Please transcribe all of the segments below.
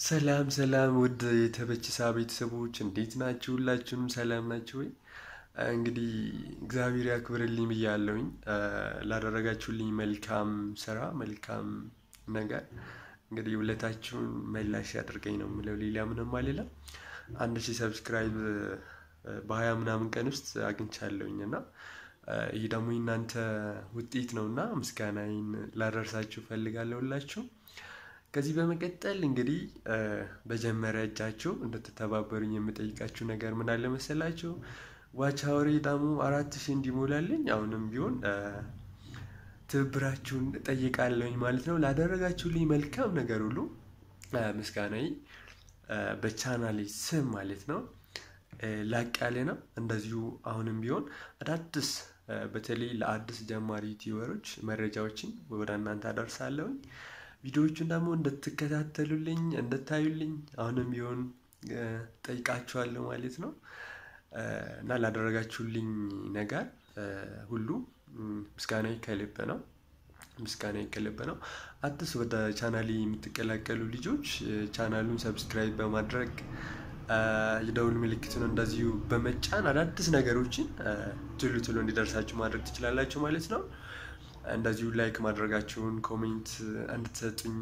ሰላም ሰላም ውድ የተበችሳ ቤተሰቦች እንዴት ናችሁ? ሁላችሁም ሰላም ናችሁ ወይ? እንግዲህ እግዚአብሔር ያክብርልኝ ብያለሁኝ። ላደረጋችሁልኝ መልካም ስራ መልካም ነገር እንግዲህ ውለታችሁን መላሽ ያድርገኝ ነው የምለው። ሌላ ምንም አልልም። 1000 ሰብስክራይብ በ20 ምናምን ቀን ውስጥ አግኝቻለሁኝ እና ይሄ ደግሞ እናንተ ውጤት ነውና ምስጋናዬን ላደርሳችሁ ፈልጋለሁ ሁላችሁ። ከዚህ በመቀጠል እንግዲህ በጀመረ እጃችሁ እንድትተባበሩኝ የምጠይቃችሁ ነገር ምን አለ መሰላችሁ? ዋች አወሬ ደግሞ 4000 እንዲሞላልኝ አሁንም ቢሆን ትብብራችሁን እጠይቃለሁኝ ማለት ነው። ላደረጋችሁልኝ መልካም ነገር ሁሉ ምስጋናዬ በቻናሌ ስም ማለት ነው ላቅ ያለ ነው። እንደዚሁ አሁንም ቢሆን አዳዲስ በተለይ ለአዲስ ጀማሪ ዩቲዩበሮች መረጃዎችን ወደ እናንተ አደርሳለሁኝ። ቪዲዮዎቹን ደግሞ እንድትከታተሉልኝ እንድታዩልኝ አሁንም ቢሆን ጠይቃችኋለሁ ማለት ነው። እና ላደረጋችሁልኝ ነገር ሁሉ ምስጋናዬ ከልብ ነው። ምስጋናዬ ከልብ ነው። አዲስ ወደ ቻናሌ የምትቀላቀሉ ልጆች ቻናሉን ሰብስክራይብ በማድረግ የደውል ምልክቱን እንደዚሁ በመጫን አዳዲስ ነገሮችን ቶሎ እንዲደርሳችሁ ማድረግ ትችላላችሁ ማለት ነው። እንደዚሁ ላይክ ማድረጋችሁን ኮሜንት እንድትሰጡኝ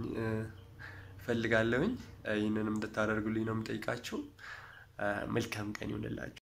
ፈልጋለሁኝ። ይሄንንም እንድታደርጉልኝ ነው የምጠይቃችሁ። መልካም ቀን ይሁንላችሁ።